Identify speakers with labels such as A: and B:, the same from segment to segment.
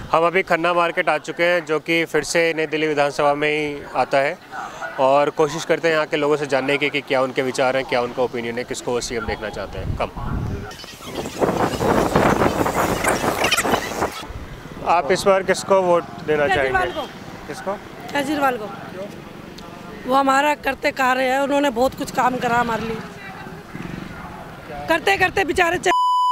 A: हम अभी खन्ना मार्केट आ चुके हैं, जो कि फिर से नई दिल्ली विधानसभा में ही आता है, और कोशिश करते हैं यहाँ के लोगों से जानने की कि क्या उनके विचार हैं, क्या उनका ओपिनियन है, किसको वो सीएम देखना चाहते हैं। कम आप इस बार किसको वोट देना चाहेंगे? किसको?
B: केजरीवाल को। वो हमारा करते कार्य है, उन्होंने बहुत कुछ काम करा हमारे लिए, करते करते बेचारे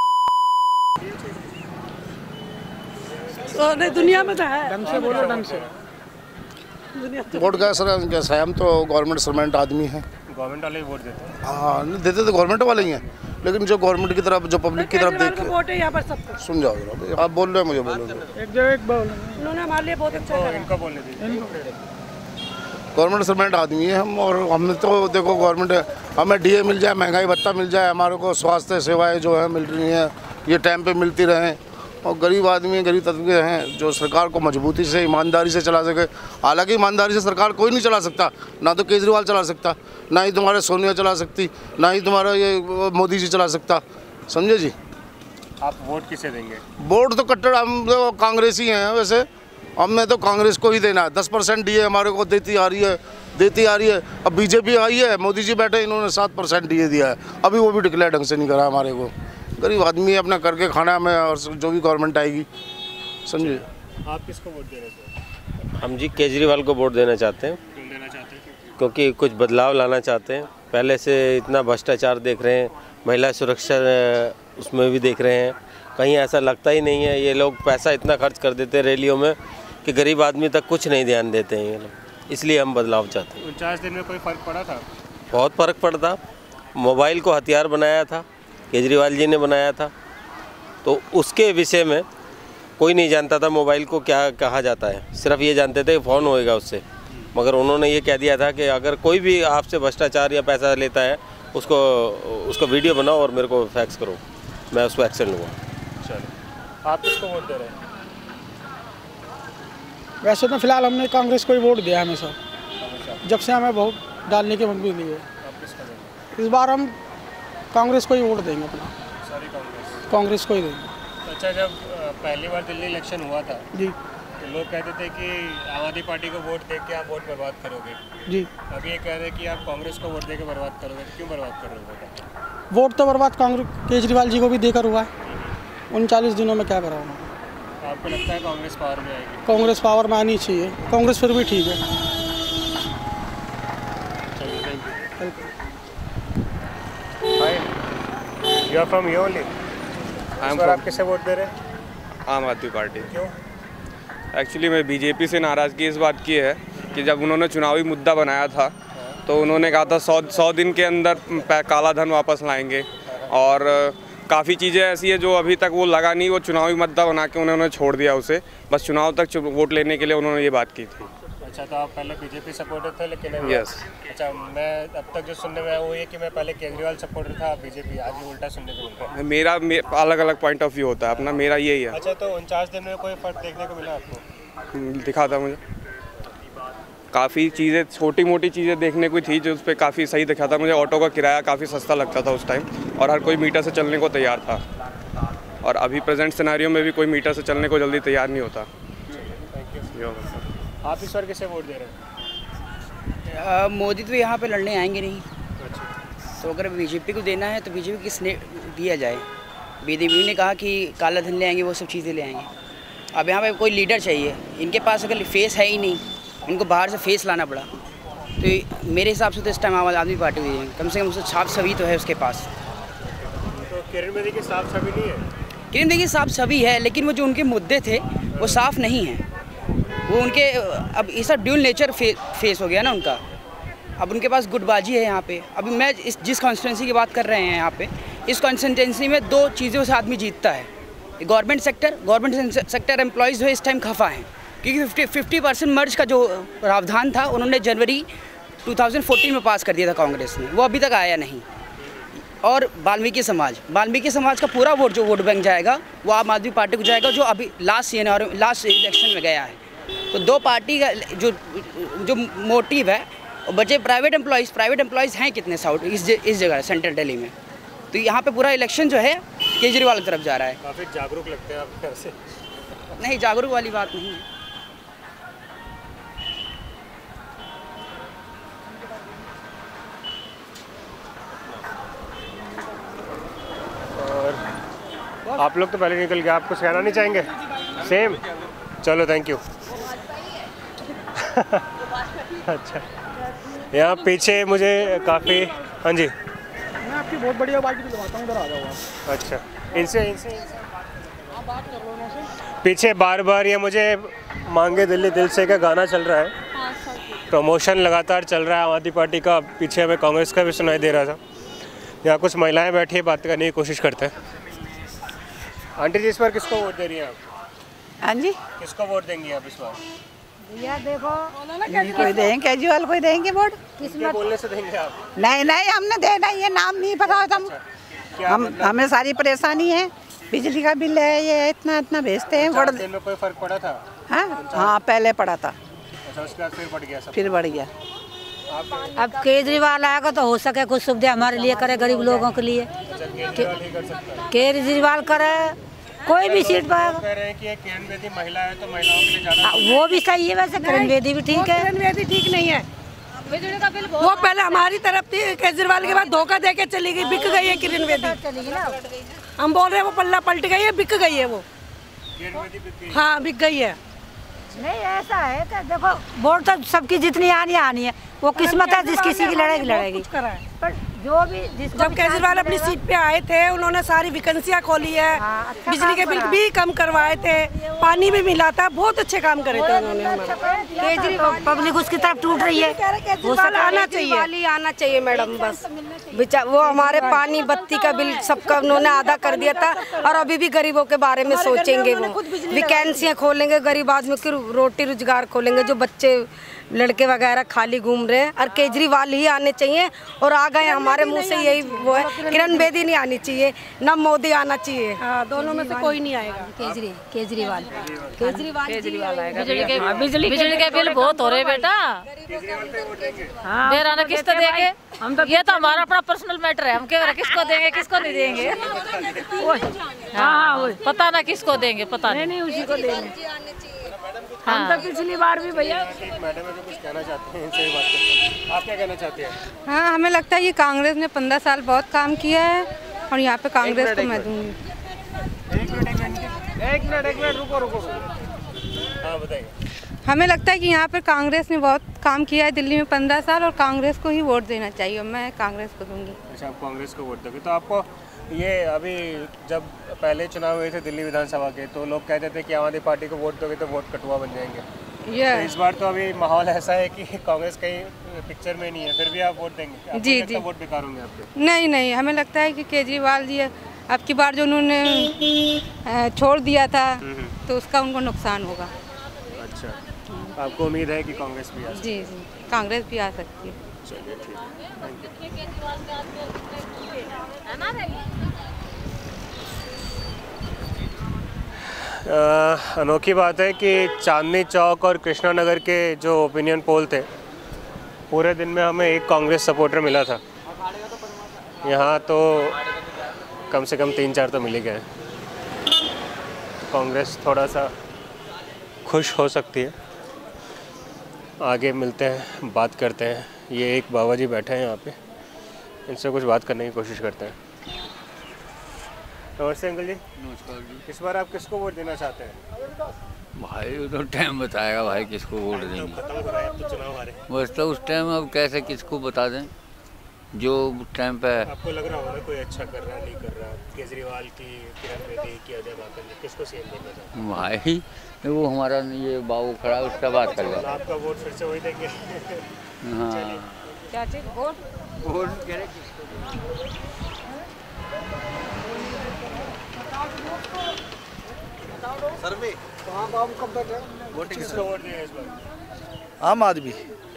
B: तो दुनिया में तो है।
C: ढंग से बोलो, ढंग से।
D: वोट का सर कैसा है, हम तो गवर्नमेंट सर्वेंट आदमी हैं।
A: गवर्नमेंट वाले वोट देते हैं?
D: हाँ, नहीं देते तो गवर्नमेंट वाले ही हैं, लेकिन जो गवर्नमेंट की तरफ, जो पब्लिक की तरफ देख के
B: वोट है यहाँ पर सबको।
D: सुन जाओ जरा, आप बोल रहे हैं, मुझे बोलो।
C: एक बोल।
B: उन्होंने हमारे लिए बहुत अच्छा करा।
A: इनको बोलने दीजिए।
D: गवर्नमेंट सर्वेंट आदमी है हम, और हमने तो देखो गवर्नमेंट, हमें डीए मिल जाए, महंगाई भत्ता मिल जाए, हमारे को स्वास्थ्य सेवाएं जो है मिल रही हैं, ये टाइम पे मिलती रहें, और गरीब आदमी, गरीब तबके हैं जो सरकार को मजबूती से, ईमानदारी से चला सके। हालांकि ईमानदारी से सरकार कोई नहीं चला सकता, ना तो केजरीवाल चला सकता, ना ही तुम्हारे सोनिया चला सकती, ना ही तुम्हारा ये मोदी जी चला सकता, समझे जी।
A: आप वोट किसे देंगे?
D: वोट तो कट्टर हम तो कांग्रेस ही हैं, वैसे हमें तो कांग्रेस को ही देना है। 10% डीए हमारे को देती आ रही है। अब बीजेपी आई है, मोदी जी बैठे, इन्होंने 7% डीए दिया है, अभी वो भी डिक्लेयर ढंग से नहीं करा हमारे को। गरीब आदमी अपना करके खाना में, और जो भी गवर्नमेंट आएगी, समझिए।
A: आप किसको वोट दे रहे हैं?
E: हम जी केजरीवाल को वोट देना चाहते हैं।
A: क्यों देना चाहते हैं?
E: क्योंकि कुछ बदलाव लाना चाहते हैं। पहले से इतना भ्रष्टाचार देख रहे हैं, महिला सुरक्षा उसमें भी देख रहे हैं, कहीं ऐसा लगता ही नहीं है। ये लोग पैसा इतना खर्च कर देते हैं रैलियों में कि गरीब आदमी तक कुछ नहीं ध्यान देते हैं ये लोग, इसलिए हम बदलाव चाहते हैं।
A: 49 दिन में कोई फ़र्क पड़ा था?
E: बहुत फ़र्क पड़ता। मोबाइल को हथियार बनाया था, केजरीवाल जी ने बनाया था, तो उसके विषय में कोई नहीं जानता था मोबाइल को क्या कहा जाता है, सिर्फ ये जानते थे फ़ोन होएगा उससे। मगर उन्होंने ये कह दिया था कि अगर कोई भी आपसे भ्रष्टाचार या पैसा लेता है, उसको वीडियो बनाओ और मेरे को फैक्स करो, मैं उसको एक्शन लूँगा।
A: चलो, आप किसको वोट दे रहे हैं?
C: वैसे तो फिलहाल हमने कांग्रेस को ही वोट दिया हमेशा, जब से हमें वोट डालने की मंजूरी दी है। इस बार हम कांग्रेस को ही वोट देंगे, अपना
A: सारी
C: कांग्रेस को ही देंगे।
A: अच्छा, जब पहली बार दिल्ली इलेक्शन हुआ था
C: जी,
A: तो लोग कहते थे कि आम आदमी पार्टी को वोट दे के आप वोट बर्बाद करोगे।
C: जी,
A: अभी ये कह रहे हैं कि आप कांग्रेस को वोट दे के बर्बाद करोगे। क्यों बर्बाद कर रहे हो?
C: वोट तो बर्बाद कांग्रेस केजरीवाल जी को भी देकर हुआ है। 39 दिनों में क्या करा उन्होंने?
A: आपको लगता है कांग्रेस पावर में आएगी?
C: कांग्रेस पावर में आनी चाहिए, कांग्रेस फिर भी ठीक है।
A: चलिए, thank you. Hi, you are from here only? आप किसे वोट दे रहे हैं?
F: आम आदमी पार्टी।
A: क्यों?
F: एक्चुअली मैं बीजेपी से नाराज़गी इस बात की है कि जब उन्होंने चुनावी मुद्दा बनाया था तो उन्होंने कहा था 100 दिन के अंदर काला धन वापस लाएंगे, और काफ़ी चीज़ें ऐसी है जो अभी तक वो लगा नहीं, वो चुनावी मुद्दा बना के उन्होंने छोड़ दिया उसे, बस चुनाव तक वोट लेने के लिए उन्होंने ये बात की थी।
A: अच्छा, तो आप पहले बीजेपी सपोर्टर थे, लेकिन
F: यस।
A: अच्छा, मैं अब तक जो सुनने में आया वो ये कि मैं पहले केजरीवाल सपोर्टर था, बीजेपी, आज भी उल्टा सुनने को मिलता है।
F: मेरा अलग अलग पॉइंट ऑफ व्यू होता है अपना, मेरा यही है।
A: अच्छा, तो 49 दिन में कोई फ़र्क देखने को मिला आपको?
F: दिखा था मुझे, काफ़ी चीज़ें, छोटी मोटी चीज़ें देखने को थी जो उस पर काफ़ी सही दिखा था मुझे। ऑटो का किराया काफ़ी सस्ता लगता था उस टाइम, और हर कोई मीटर से चलने को तैयार था, और अभी प्रेजेंट सिनेरियो में भी कोई मीटर से चलने को जल्दी तैयार नहीं होता।
A: आप इस बार किसे वोट दे रहे हैं?
G: मोदी तो यहाँ पे लड़ने आएंगे नहीं,
A: अच्छा,
G: तो अगर बीजेपी को देना है तो बीजेपी किसने दिया जाए। बीजेपी ने कहा कि काला धन ले आएंगे, वो सब चीज़ें ले आएंगे। अब यहाँ पे कोई लीडर चाहिए, इनके पास अगर फेस है ही नहीं, इनको बाहर से फेस लाना पड़ा, तो मेरे हिसाब से तो इस टाइम आम आदमी पार्टी हुई है, कम से कम उससे छाप छवि तो है उसके पास।
A: तो किरण बेदी की साफ छवि नहीं है?
G: किरण बेदी की साफ छवि है, लेकिन वो जो उनके मुद्दे थे वो साफ नहीं हैं। वो उनके अब ये सब ड्यूल नेचर फेस हो गया ना उनका। अब उनके पास गुटबाजी है यहाँ पे। अभी मैं जिस कॉन्स्टिट्यूंसी की बात कर रहे हैं यहाँ पे, इस कॉन्स्टिट्यूंसी में 2 चीज़ों से आदमी जीतता है। गवर्नमेंट सेक्टर एम्प्लॉयज़ जो है इस टाइम खफा हैं, क्योंकि 50% मर्ज का जो प्रावधान था उन्होंने जनवरी 2014 में पास कर दिया था कांग्रेस ने, वो अभी तक आया नहीं। और वाल्मीकि समाज का पूरा वोट, जो वोट बैंक जाएगा वो आम आदमी पार्टी को जाएगा, जो अभी लास्ट इलेक्शन में गया है। तो 2 पार्टी का जो मोटिव है, बचे प्राइवेट एम्प्लॉयज़ हैं कितने साउथ इस जगह सेंट्रल दिल्ली में। तो यहाँ पे पूरा इलेक्शन जो है केजरीवाल की तरफ जा रहा है।
A: काफ़ी जागरूक लगते हैं आप घर से।
G: नहीं, जागरूक वाली बात नहीं है।
A: और आप लोग तो पहले निकल गए, आप कुछ कहना नहीं चाहेंगे? सेम, चलो थैंक यू। अच्छा, यहाँ पीछे मुझे काफ़ी, हाँ जी,
C: मैं आपकी बहुत बढ़िया बाइक दिलवाता हूँ, इधर आ जाओ।
A: अच्छा, इनसे आप बात कर लो ना। पीछे बार बार ये मुझे मांगे दिल्ली दिल से का गाना चल रहा है, प्रमोशन लगातार चल रहा है आम आदमी पार्टी का। पीछे हमें कांग्रेस का भी सुनाई दे रहा था। यहाँ कुछ महिलाएं बैठी है, बात करने की कोशिश करते हैं। आंटी जी, इस बार किसको वोट दे रही हैं आप?
H: हाँ जी,
A: किसको वोट देंगी आप इस बार?
H: यार देखो, कोई देंगे केजरीवाल, कोई देंगे वोट।
A: किसमें बोलने से देंगे आप?
H: नहीं नहीं, हमने देना, ये नाम नहीं पता हम हमें सारी परेशानी है। बिजली का बिल है, ये इतना इतना भेजते हैं।
A: वोट दिन में कोई फर्क पड़ा था?
H: हाँ, पहले पड़ा था।
A: अच्छा, उसके बाद फिर बढ़ गया सब?
H: फिर बढ़ गया।
I: अब केजरीवाल आएगा तो हो सके कुछ सुविधा हमारे लिए करे, गरीब लोगों के लिए। केजरीवाल करे, कोई भी सीट पर।
A: कह रहे हैं कि किरण बेदी महिला है तो महिलाओं के लिए ज्यादा।
I: वो भी सही है, वैसे किरण बेदी भी ठीक है।
B: किरण बेदी ठीक नहीं है, वो पहले हमारी तरफ थी, केजरीवाल के बाद धोखा दे के चली गई, बिक गई है किरण बेदी। हम बोल रहे हैं वो पल्ला पलट गई है, बिक गई है वो। हाँ, बिक गई है।
I: नहीं, ऐसा है कि देखो, वोट तो सबकी जितनी आनी है, वो किस्मत है, जिस किसी की लड़ेगी। पर जो भी
B: जब केजरीवाल अपनी सीट पे आए थे, उन्होंने सारी वैकेंसियां खोली है। अच्छा, बिजली के बिल भी कम करवाए थे, पानी भी मिला था, बहुत अच्छे काम करे थे उन्होंने।
I: केजरीवाल पब्लिक उसकी तरफ टूट रही है,
B: आना चाहिए, आना चाहिए मैडम। बस वो हमारे पानी बत्ती का बिल सबका उन्होंने आधा कर दिया था, और अभी भी गरीबों के बारे में सोचेंगे। वो वैकेंसियां खोलेंगे, गरीब आदमी की रोटी रोजगार खोलेंगे, जो बच्चे लड़के वगैरह खाली घूम रहे हैं। और केजरीवाल ही आने चाहिए, और आ गए हमारे मुंह से यही वो है। किरण बेदी नहीं आनी चाहिए, ना मोदी आना चाहिए। हाँ, दोनों में से कोई नहीं आएगा।
I: केजरीवाल
J: आएगा। बिजली के बिल बहुत हो रहे बेटा। हाँ, ना किसको देंगे हम तो, ये तो हमारा अपना पर्सनल मैटर है। हम कह रहे किसको देंगे किसको नहीं देंगे। हाँ, पता ना किसको देंगे, पता नहीं उसी को देंगे। हम तो पिछली बार भी भैया।
A: मैडम है जो कुछ कहना चाहते हैं, इनसे बात करते हैं। आप क्या कहना चाहते हैं?
K: हाँ, हमें लगता है कि कांग्रेस ने 15 साल बहुत काम किया है, और यहाँ पे कांग्रेस को मैं दूंगी।
A: एक मिनट रुको। हाँ, बताइए।
K: हमें लगता है कि यहाँ पर कांग्रेस ने बहुत काम किया है दिल्ली में 15 साल, और कांग्रेस को ही वोट देना चाहिए। मैं कांग्रेस को दूंगी।
A: अच्छा, आप कांग्रेस को वोट दोगे। तो आपको ये अभी जब पहले चुनाव हुए थे दिल्ली विधानसभा के, तो लोग कहते थे कि आम आदमी पार्टी को वोट दोगे तो वोट कटुआ बन जाएंगे। तो इस बार तो अभी माहौल ऐसा है कि कांग्रेस कहीं पिक्चर में नहीं है, फिर भी आप वोट देंगे? जी, वोट बेकार होंगे आपके?
K: नहीं, हमें लगता है कि केजरीवाल जी अब की बार जो उन्होंने छोड़ दिया था, तो उसका उनको नुकसान होगा।
A: अच्छा, आपको उम्मीद है कि कांग्रेस भी आ सकती है?
K: जी, कांग्रेस भी आ सकती है।
A: चलिए, ठीक है। अनोखी बात है कि चांदनी चौक और कृष्णा नगर के जो ओपिनियन पोल थे, पूरे दिन में हमें एक कांग्रेस सपोर्टर मिला था। यहाँ तो कम से कम 3-4 तो मिल ही गए। कांग्रेस थोड़ा सा खुश हो सकती है। आगे मिलते हैं, बात करते हैं। ये एक बाबा जी बैठे हैं यहाँ पे, इनसे कुछ बात करने की कोशिश करते हैं। नमस्ते अंकल जी।
L: नमस्कार जी।
A: इस बार आप किसको वोट देना चाहते हैं?
L: भाई तो टाइम बताएगा भाई किसको वोट देंगे।
A: खत्म हो रहा है, अब तो चुनाव आ रहे हैं।
L: बस तो उस टाइम अब कैसे किसको बता दें जो टाइम पे।
A: आपको लग रहा होगा कोई अच्छा कर रहा है, नहीं कर रहा? केजरीवाल की, किरण बेदी की, अजय माकन, किसको सीएम देखना चाहते हैं?
L: भाई वो हमारा ये बाबू खड़ा है, उसका बात कर ले।
A: आपका वोट फिर से वही देंगे?
L: हाँ,
J: क्या चीज
L: वोट कह रहे
M: सर्वे
A: कहाँ काम कब तक है? किसको वोट देंगे इस बार?
M: आम आदमी।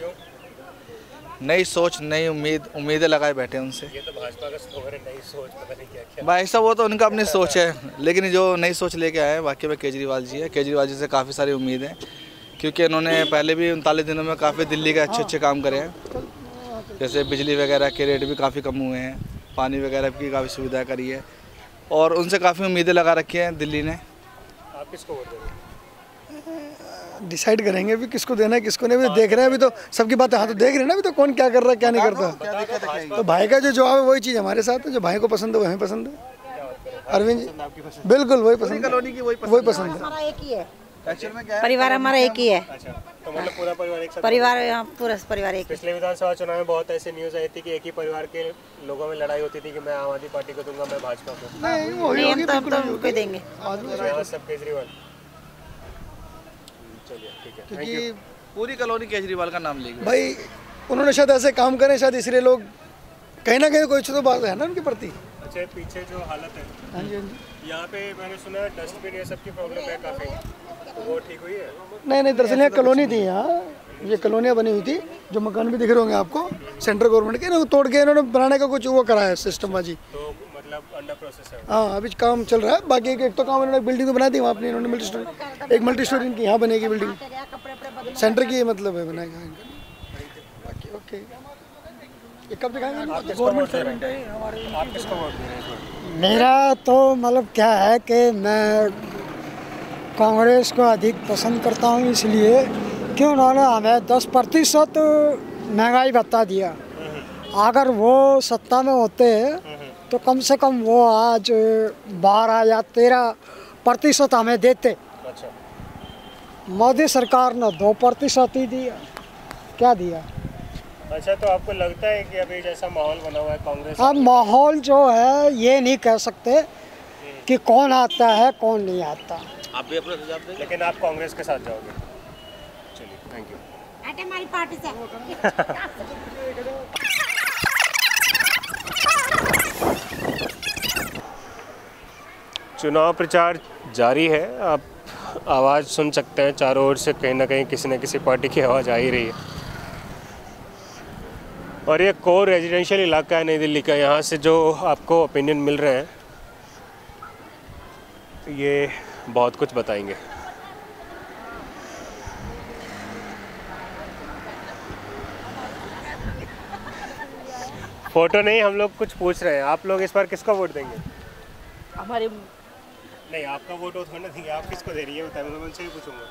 M: नई सोच, नई उम्मीदें लगाए बैठे हैं उनसे।
A: ये तो भाजपा का स्लोगन है, नई सोच, पता नहीं क्या
M: भाई साहब, वो तो उनका अपनी सोच है, लेकिन जो नई सोच लेके आए हैं वाकई में केजरीवाल जी है। केजरीवाल जी से काफ़ी सारी उम्मीद है, क्योंकि इन्होंने पहले भी 39 दिनों में काफ़ी दिल्ली के अच्छे काम करे हैं। जैसे बिजली वगैरह के रेट भी काफ़ी कम हुए हैं, पानी वगैरह की काफ़ी सुविधा करी है, और उनसे काफ़ी उम्मीदें लगा रखी हैं दिल्ली ने।
A: आप किसको वोट देंगे?
N: डिसाइड करेंगे अभी किसको देना है किसको नहीं। अभी देख रहे हैं, अभी तो सबकी बातें हाँ तो देख रहे हैं ना अभी तो कौन क्या कर रहा है क्या नहीं करता। तो भाई का जो जवाब है वही चीज़ हमारे साथ है, जो भाई को पसंद है वही पसंद है। अरविंद जी बिल्कुल वही पसंद है, वही पसंद है।
I: हमारा एक ही है, परिवार हमारा एक ही है।
A: तो मतलब पूरा परिवार एक साथ,
I: परिवार यहाँ पूरा परिवार एक।
A: पिछले विधानसभा चुनाव में बहुत ऐसे न्यूज़ आई थी कि एक ही परिवार के लोगों में लड़ाई होती थी कि मैं आम आदमी पार्टी को दूंगा, मैं भाजपा को।
I: नहीं हम तो उनको देंगे
A: सब केजरीवाल। चलिए ठीक है,
M: क्योंकि पूरी कॉलोनी केजरीवाल का नाम लेगी
N: भाई। उन्होंने शायद ऐसे काम करे शायद इसलिए लोग कहीं ना कहीं कोई तो बात है ना उनके प्रति।
A: अच्छा पीछे जो हालत है,
N: हाँ जी हाँ जी,
A: यहाँ पे मैंने सुना है डस्टबिन ये सब की प्रॉब्लम है काफ़ी, तो वो ठीक हुई है?
N: नहीं दरअसल यहाँ कॉलोनी थी, यहाँ ये कॉलोनियाँ बनी हुई थी, जो मकान भी दिख रहे होंगे आपको सेंट्रल गवर्नमेंट के ना, वो तोड़ के इन्होंने बनाने का कुछ वो करा है सिस्टम बाजी।
A: तो मतलब अंडर प्रोसेस है?
N: हाँ अभी काम चल रहा है। बाकी एक तो काम इन्होंने बिल्डिंग तो बना दी वहाँ अपनी, इन्होंने मल्टी स्टोरी, एक मल्टी स्टोरी इनकी यहाँ बनेगी बिल्डिंग सेंटर की, मतलब है बनाएगा बाकी। ओके ये कब दिखाएंगे?
A: गवर्नमेंट सर्वेंट है हमारे। आप किसको वोट दे रहे हैं इस बार?
O: मेरा तो मतलब क्या है कि मैं कांग्रेस को अधिक पसंद करता हूँ, इसलिए कि उन्होंने हमें 10% महंगाई भत्ता दिया। अगर वो सत्ता में होते तो कम से कम वो आज 12 या 13% हमें देते। मोदी सरकार ने 2% ही दिया, क्या दिया।
A: अच्छा तो आपको लगता है कि अभी जैसा माहौल बना हुआ है कांग्रेस,
O: अब माहौल जो है ये नहीं कह सकते कि कौन आता है कौन नहीं आता।
E: आप भी अपना सुझाव दें,
A: लेकिन आप कांग्रेस के साथ जाओगे? चलिए थैंक यू।
I: हमारी पार्टी से
A: चुनाव प्रचार जारी है, आप आवाज़ सुन सकते हैं चारों ओर से, कहीं ना कहीं किसी न किसी पार्टी की आवाज़ आ ही रही है। और ये कोर रेजिडेंशियल इलाका है नई दिल्ली का, यहाँ से जो आपको ओपिनियन मिल रहे हैं ये बहुत कुछ बताएंगे। फोटो नहीं, हम लोग कुछ पूछ रहे हैं। आप लोग इस बार किसको वोट देंगे?
J: हमारे
A: नहीं आपका वोट थोड़ा ना देंगे, आप किसको दे रही है बताइए, मैं उनसे ही पूछूंगा।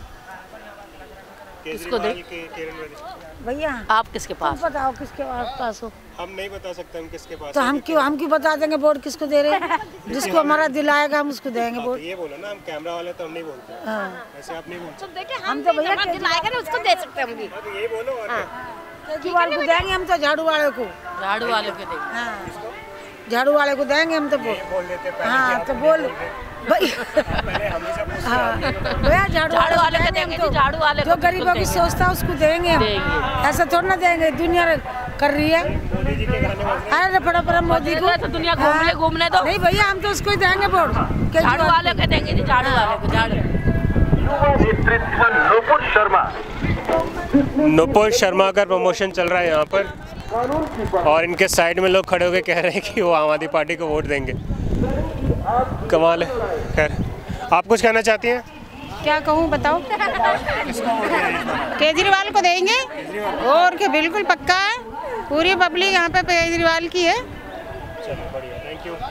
J: किसको दे?
I: भैया
J: आप किसके पास?
I: बताओ किसके पास हो?
A: हम नहीं बता सकते हम किसके पास।
I: तो हम क्यों बता देंगे वोट किसको दे रहे हैं? जिसको हमारा दिल आएगा हम उसको देंगे वोट।
A: ये बोलो ना, हम कैमरा वाले तो हम नहीं बोलते। ऐसे आप नहीं बोलते।
I: देखिए हम तो भैया दिल आएगा ना उसको दे सकते हैं हम भी।
A: ये बोलो
I: केजरीवाल को देंगे हम, तो झाड़ू वाले को।
J: झाड़ू वाले को देंगे।
I: हाँ झाड़ू वाले को देंगे हम तो
A: बोल देते।
I: हाँ तो बोल भैया झाड़ू वाले को देंगे, झाड़ू वाले जो गरीबों की सोचता है उसको देंगे हम, ऐसा थोड़ा ना देंगे। दुनिया कर रही है, अरे फटाफट मोदी को
J: तो दुनिया घूमने दो।
I: नहीं भैया हम तो उसको ही देंगे वोट,
J: झाड़ू वाले को देंगे जी, झाड़ू वाले को। झाड़ू
A: नुपुर शर्मा का प्रमोशन चल रहा है यहाँ पर, और इनके साइड में लोग खड़े होकर कह रहे हैं कि वो आम आदमी पार्टी को वोट देंगे। कमाल है। खैर आप कुछ कहना चाहती हैं?
P: क्या कहूँ बताओ? केजरीवाल को देंगे और के बिल्कुल पक्का है, पूरी पब्लिक यहाँ पे केजरीवाल की है।
A: चलो बढ़िया, थैंक यू।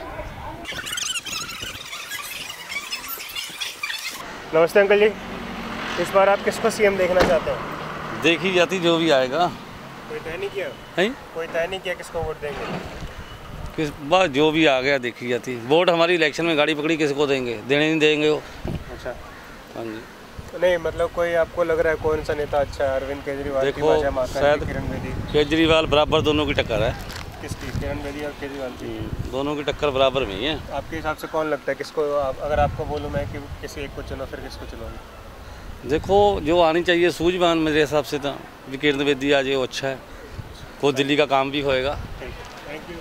A: नमस्ते अंकल जी, इस बार आप किसको सीएम देखना चाहते हैं?
Q: देखी जाती जो भी आएगा।
A: कोई तय नहीं किया
Q: है? कोई
A: तय नहीं किया किसको वोट देंगे?
Q: किस बार जो भी आ गया देखी जाती। वोट हमारी इलेक्शन में गाड़ी पकड़ी किसको देंगे, देने नहीं देंगे वो।
A: अच्छा
Q: हाँ जी।
A: नहीं मतलब कोई आपको लग रहा है कौन सा नेता अच्छा है? अरविंद केजरीवाल,
Q: देखो शायद
A: किरण बेदी।
Q: केजरीवाल बराबर दोनों की टक्कर है।
A: किसकी? किरण बेदी और केजरीवाल की?
Q: दोनों की टक्कर बराबर में ही है।
A: आपके हिसाब से कौन लगता है किसको? अगर आपको बोलूँ मैं कि किसी एक को चुनो, फिर किसको चुनोगे?
Q: देखो जो आनी चाहिए सूझबूझ मेरे हिसाब से तो किरण बेदी आ जाए वो अच्छा है, वो दिल्ली का काम भी होएगा।
A: Thank you.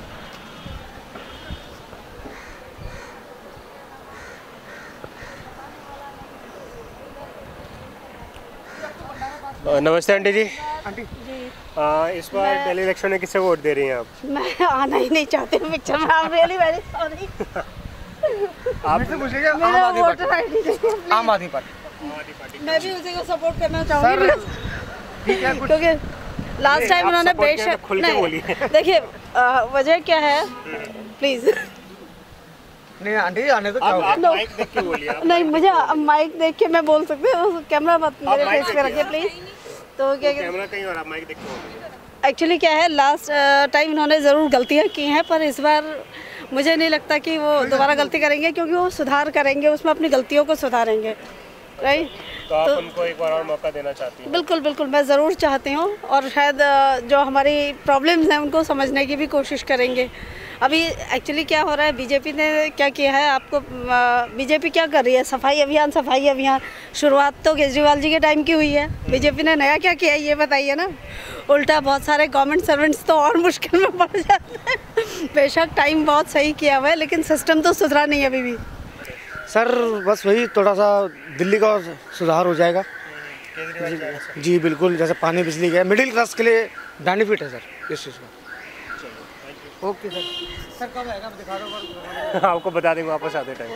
A: नमस्ते आंटी जी।
R: आंटी
A: इस बार दिल्ली इलेक्शन में किसे वोट दे रही हैं आप?
R: मैं आना ही नहीं चाहती पिक्चर में। आप रियली वेरी सॉरी।
A: आप
R: से पूछिएगा आम आदमी पार्टी। मैं भी उसी को सपोर्ट करना चाहूँगी क्योंकि लास्ट टाइम उन्होंने बेशक नहीं। देखिए वजह क्या है प्लीज,
N: नहीं आंटी आने तो
A: माइक देख के बोलिए आप।
R: नहीं, मुझे माइक देख के मैं बोल सकती हूँ, कैमरा मत मेरे फेस पे रखिए प्लीज। तो क्या
A: कैमरा कहीं और, आप माइक देख के बोलिए।
R: एक्चुअली क्या है, लास्ट टाइम इन्होंने ज़रूर गलतियाँ की हैं, पर इस बार मुझे नहीं लगता कि वो दोबारा गलती करेंगे, क्योंकि वो सुधार करेंगे, उसमें अपनी गलतियों को सुधारेंगे, राइट।
A: तो आप उनको एक बार और मौका देना चाहती हैं?
R: बिल्कुल बिल्कुल, मैं ज़रूर चाहती हूँ, और शायद जो हमारी प्रॉब्लम्स हैं उनको समझने की भी कोशिश करेंगे। अभी एक्चुअली क्या हो रहा है, बीजेपी ने क्या किया है, आपको बीजेपी क्या कर रही है, सफाई अभियान। शुरुआत तो केजरीवाल जी के टाइम की हुई है, बीजेपी ने नया क्या किया है ये बताइए ना। उल्टा बहुत सारे गवर्नमेंट सर्वेंट्स तो और मुश्किल में पड़ जाते हैं। बेशक टाइम बहुत सही किया हुआ है, लेकिन सिस्टम तो सुधरा नहीं है अभी भी।
N: सर बस वही थोड़ा सा दिल्ली का सुधार हो जाएगा जी बिल्कुल, जैसे पानी बिजली का मिडिल क्लास के लिए बेनिफिट है सर इस चीज़ का। ओके सर, सर कब आएगा दिखा दो।
A: आपको बता देंगे वापस आते टाइम।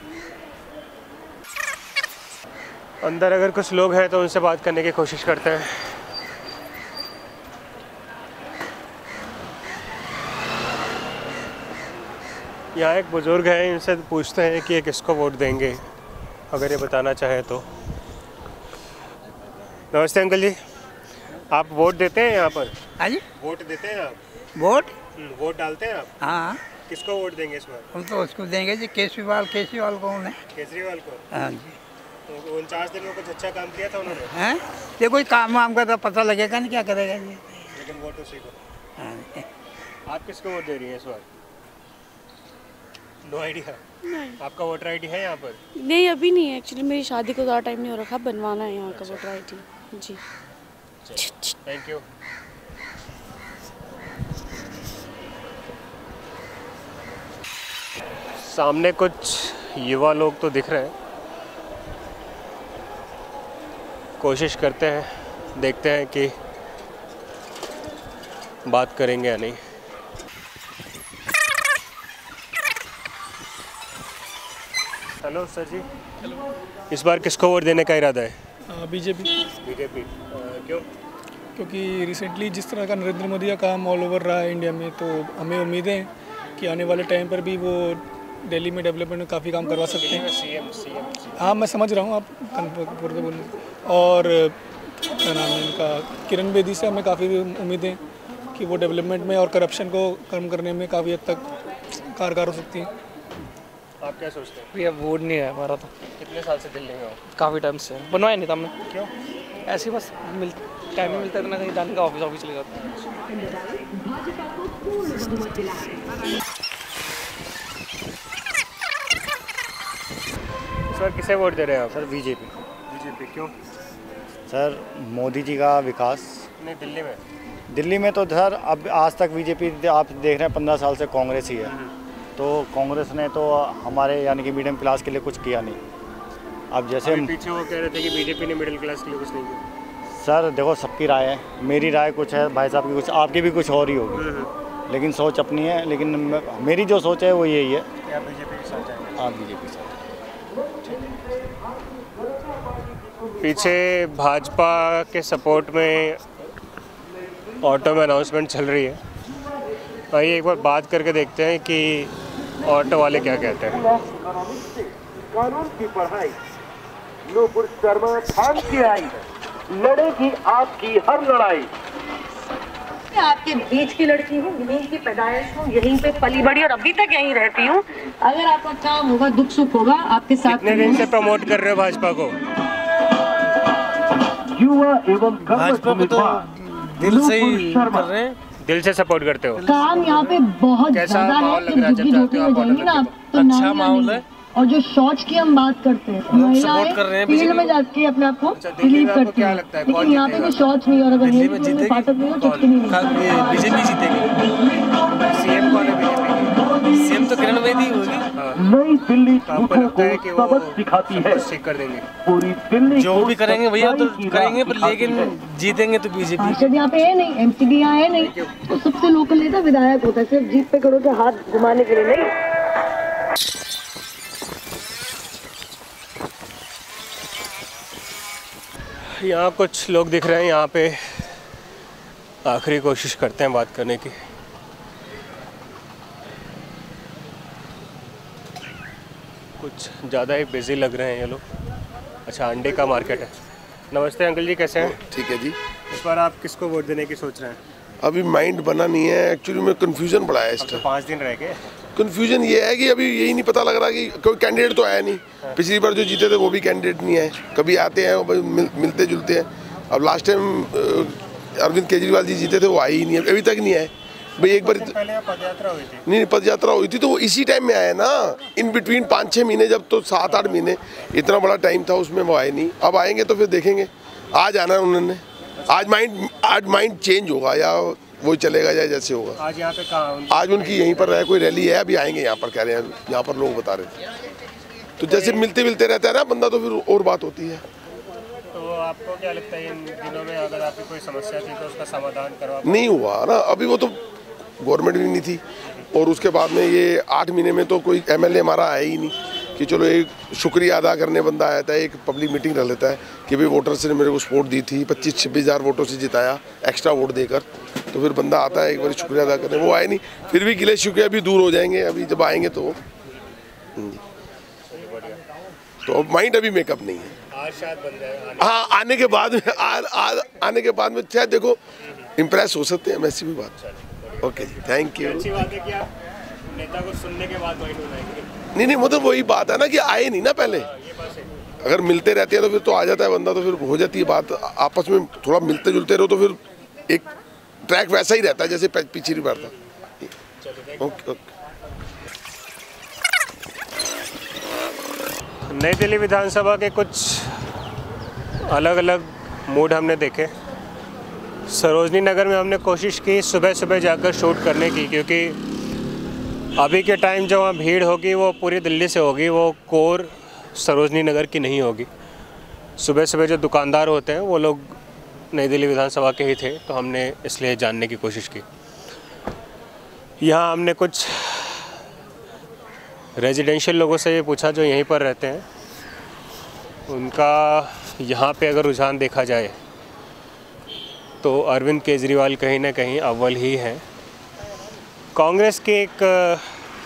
A: अंदर अगर कुछ लोग हैं तो उनसे बात करने की कोशिश करते हैं। यहाँ एक बुज़ुर्ग है, इनसे पूछते हैं कि ये किसको वोट देंगे, अगर ये बताना चाहे तो। नमस्ते अंकल जी, आप वोट देते हैं यहाँ पर?
S: हाँ जी,
A: वोट देते हैं आप?
S: वोट
A: डालते हैं आप?
S: हाँ।
A: किसको वोट देंगे इस बार?
S: हम तो उसको देंगे जी, केजरीवाल कौन है?
A: केजरीवाल को?
S: हाँ जी।
A: तो 49 दिन में कुछ अच्छा काम किया था उन्होंने?
S: हैं? ये कोई काम वाम का तो पता लगेगा नहीं, क्या करेगा जी।
A: लेकिन वोट उसी को।
S: हाँ।
A: आप किसको वोट दे रही हैं इस बार? No idea.
T: नहीं।
A: आपका वोटर आईडी है यहाँ पर?
T: नहीं, अभी नहीं है, एक्चुअली मेरी शादी को ज़्यादा टाइम नहीं हो रखा, बनवाना है यहाँ का voter ID ji.
A: Thank you. सामने कुछ युवा लोग तो दिख रहे हैं, कोशिश करते हैं, देखते हैं कि बात करेंगे या नहीं। Hello sir ji.
U: हेलो।
A: इस बार किसको वोट देने का इरादा है?
U: बीजेपी।
A: बीजेपी क्यों?
U: क्योंकि रिसेंटली जिस तरह का नरेंद्र मोदी का काम ऑल ओवर रहा है इंडिया में, तो हमें उम्मीद है कि आने वाले टाइम पर भी वो दिल्ली में डेवलपमेंट में काफ़ी काम करवा सकते हैं।
A: सीएम।
U: हाँ, मैं समझ रहा हूँ आप पूरे बोलने। और क्या नाम है इनका, किरण बेदी से हमें काफ़ी उम्मीद है कि वो डेवलपमेंट में और करप्शन को कम करने में काफ़ी हद तक कारगर हो सकती है।
A: आप क्या सोचते हैं?
U: भैया वोट नहीं है हमारा तो।
A: कितने साल से दिल्ली में हो?
U: काफ़ी टाइम से बनवाया नहीं था हमने।
A: क्यों?
U: ऐसे ही बस टाइम नहीं मिलता, इतना कहीं जाने का ऑफिस चले जाते हैं।
A: सर किसे वोट दे रहे हैं आप?
V: Sir BJP.
A: बीजेपी क्यों?
V: सर मोदी जी का विकास।
A: नहीं, दिल्ली में?
V: दिल्ली में तो सर अब आज तक बीजेपी आप देख रहे हैं 15 साल से कांग्रेस ही है, तो कांग्रेस ने तो हमारे यानी कि मिडिल क्लास के लिए कुछ किया नहीं। अब जैसे
A: पीछे वो कह रहे थे कि बीजेपी ने मिडिल क्लास के लिए कुछ नहीं किया।
V: सर देखो, सबकी राय है, मेरी राय कुछ है, भाई साहब की कुछ, आपकी भी कुछ और ही होगी, लेकिन सोच अपनी है। लेकिन मेरी जो सोच है वो यही है।
A: क्या बीजेपी के साथ जाएंगे?
V: हाँ, बीजेपी के साथ।
A: पीछे भाजपा के सपोर्ट में ऑटो में अनाउंसमेंट चल रही है। आइए एक बार बात करके देखते हैं कि ऑटो वाले क्या कहते हैं।
W: कानून की पढ़ाई नूपुर शर्मा थाम के आई, लड़ेगी आपकी हर लड़ाई।
X: आपके बीच की लड़की हूँ, यहीं की पैदाइश हूँ, यहीं पे पली बड़ी और अभी तक यहीं रहती हूँ। अगर आपका काम होगा, दुख सुख होगा, आपके साथ।
A: कितने दिन से प्रमोट कर रहे हो भाजपा को?
W: युवा एवं
U: भाजपा को तो दिल से ही कर रहे हैं।
A: दिल से सपोर्ट करते हो?
X: काम यहाँ पे बहुत
A: कैसा
X: ज्यादा
A: माहौल
X: है।
A: लग रहा है जब जाते हो आप ऑटो
X: ना, तो
U: अच्छा माहौल है।
X: और जो शौच की हम बात करते हैं,
U: सपोर्ट कर रहे हैं
X: फील्ड में जाके अपने आप को रिलीव करते हैं, लेकिन यहाँ पे कोई शौच नहीं, और अगर
U: दिल्ली में जीतेगी,
X: फाटक नहीं हो, चुटकी नहीं मिलेगी।
U: बीजेपी जीतेगी।
A: सीएम कौन है बीजेपी?
U: सीएम तो किरण बेदी होगी।
W: नई दिल्ली
A: आपको लगता है कि वो
W: सबक सिखाती है,
A: ठीक कर देंगे?
W: पूरी दिल्ली
U: जो भी करेंगे भैया तो करेंगे, पर लेकिन जीतेंगे तो बीजेपी।
X: पार्षद यहाँ पे है नहीं, एमसीडी यहाँ है नहीं, तो सबसे लोकल नेता विधायक होता है, सिर्फ जीप पे खड़ो के हाथ घुमाने के लिए नहीं।
A: यहाँ कुछ लोग दिख रहे हैं, यहाँ पे आखिरी कोशिश करते हैं बात करने की। कुछ ज़्यादा ही बिजी लग रहे हैं ये लोग। अच्छा, अंडे का मार्केट है। नमस्ते अंकल जी, कैसे हैं?
C: ठीक है जी।
A: इस बार आप किसको वोट देने की सोच रहे हैं?
C: अभी माइंड बना नहीं है, एक्चुअली में कंफ्यूजन बड़ा है इस टाइम।
A: 5 दिन रह गए।
C: कंफ्यूजन ये है कि अभी यही नहीं पता लग रहा कि कोई कैंडिडेट तो आया नहीं। पिछली बार जो जीते थे वो भी कैंडिडेट नहीं आए, कभी आते हैं वो मिलते जुलते हैं। अब लास्ट टाइम अरविंद केजरीवाल जी जीते थे, वो आए ही नहीं, अभी तक नहीं आए भाई। एक बार
A: पहले पदयात्रा हुई थी।
C: नहीं, पदयात्रा हुई थी तो वो इसी टाइम में आए ना, इन बिटवीन 5-6 महीने, जब तो 7-8 महीने इतना बड़ा टाइम था, उसमें वो आए नहीं। अब आएंगे तो फिर देखेंगे। आज आना है उन्होंने, आज माइंड चेंज होगा या वही चलेगा या जैसे होगा।
A: आज यहाँ पे कहाँ?
C: आज उनकी यहीं पर है, कोई रैली है, अभी आएंगे यहाँ पर, कह रहे हैं यहाँ पर लोग बता रहे थे। तो जैसे मिलते रहता है ना बंदा, तो फिर और बात होती है।
A: तो आपको क्या लगता है इन दिनों में अगर आपकी कोई समस्या थी तो उसका समाधान करवा
C: नहीं हुआ ना? अभी वो तो गवर्नमेंट भी नहीं थी, और उसके बाद में ये 8 महीने में तो कोई MLA हमारा आया ही नहीं कि चलो एक शुक्रिया अदा करने बंदा आया था, एक पब्लिक मीटिंग रख लेता है कि भाई वोटर्स ने मेरे को सपोर्ट दी थी, 25-26 हज़ार वोटों से जिताया एक्स्ट्रा वोट देकर, तो फिर बंदा आता है एक बार शुक्रिया अदा करने। वो आए नहीं, फिर भी गिले शुक्रिया भी दूर हो जाएंगे अभी जब आएंगे तो। तो माइंड अभी मेकअप नहीं है।
A: आज शायद बन जाए।
C: हाँ, आने के बाद में आने के बाद में शायद देखो इम्प्रेस हो सकते हैं, ऐसी भी बात। Okay ji, thank you.
A: अच्छी बात है कि आप नेता को सुनने के बाद माइंड बनाएंगे।
C: नहीं, मतलब वही बात है ना कि आए नहीं ना पहले। अगर मिलते रहते हैं तो फिर तो आ जाता है बंदा, तो फिर हो जाती है बात। आपस में थोड़ा मिलते जुलते रहो तो फिर एक ट्रैक वैसा ही रहता है जैसे पिछली बार था। ओके।
A: नई दिल्ली विधानसभा के कुछ अलग अलग मूड हमने देखे। सरोजनी नगर में हमने कोशिश की सुबह सुबह जाकर शूट करने की, क्योंकि अभी के टाइम जो वहाँ भीड़ होगी वो पूरी दिल्ली से होगी, वो कोर सरोजनी नगर की नहीं होगी। सुबह सुबह जो दुकानदार होते हैं वो लोग नई दिल्ली विधानसभा के ही थे, तो हमने इसलिए जानने की कोशिश की। यहाँ हमने कुछ रेजिडेंशियल लोगों से ये पूछा जो यहीं पर रहते हैं, उनका यहाँ पे अगर रुझान देखा जाए तो अरविंद केजरीवाल कहीं ना कहीं अव्वल ही हैं। कांग्रेस के एक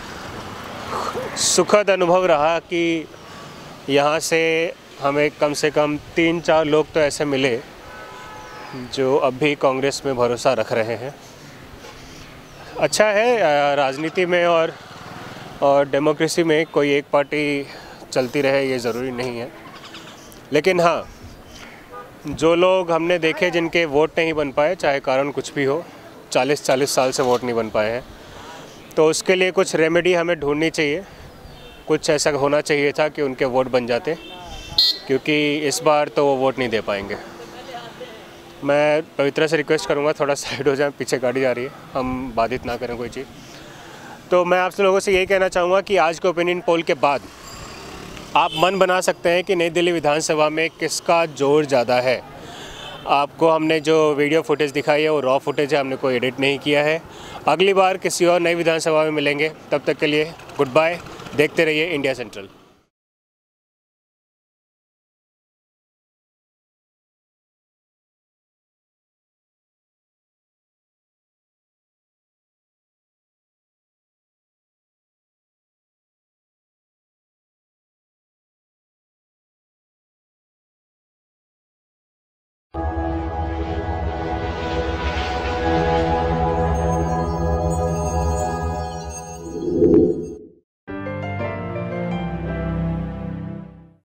A: सुखद अनुभव रहा कि यहाँ से हमें कम से कम 3-4 लोग तो ऐसे मिले जो अब भी कांग्रेस में भरोसा रख रहे हैं। अच्छा है, राजनीति में और डेमोक्रेसी में कोई एक पार्टी चलती रहे ये ज़रूरी नहीं है। लेकिन हाँ, जो लोग हमने देखे जिनके वोट नहीं बन पाए, चाहे कारण कुछ भी हो, 40 साल से वोट नहीं बन पाए हैं, तो उसके लिए कुछ रेमेडी हमें ढूंढनी चाहिए। कुछ ऐसा होना चाहिए था कि उनके वोट बन जाते, क्योंकि इस बार तो वो वोट नहीं दे पाएंगे। मैं पवित्रा से रिक्वेस्ट करूंगा थोड़ा साइड हो जाए, पीछे गाड़ी जा रही है, हम बाधित ना करें कोई चीज़। तो मैं आप लोगों से यही कहना चाहूँगा कि आज के ओपिनियन पोल के बाद आप मन बना सकते हैं कि नई दिल्ली विधानसभा में किसका जोर ज़्यादा है। आपको हमने जो वीडियो फुटेज दिखाई है वो रॉ फुटेज है, हमने कोई एडिट नहीं किया है। अगली बार किसी और नई विधानसभा में मिलेंगे, तब तक के लिए गुड बाय। देखते रहिए इंडिया सेंट्रल।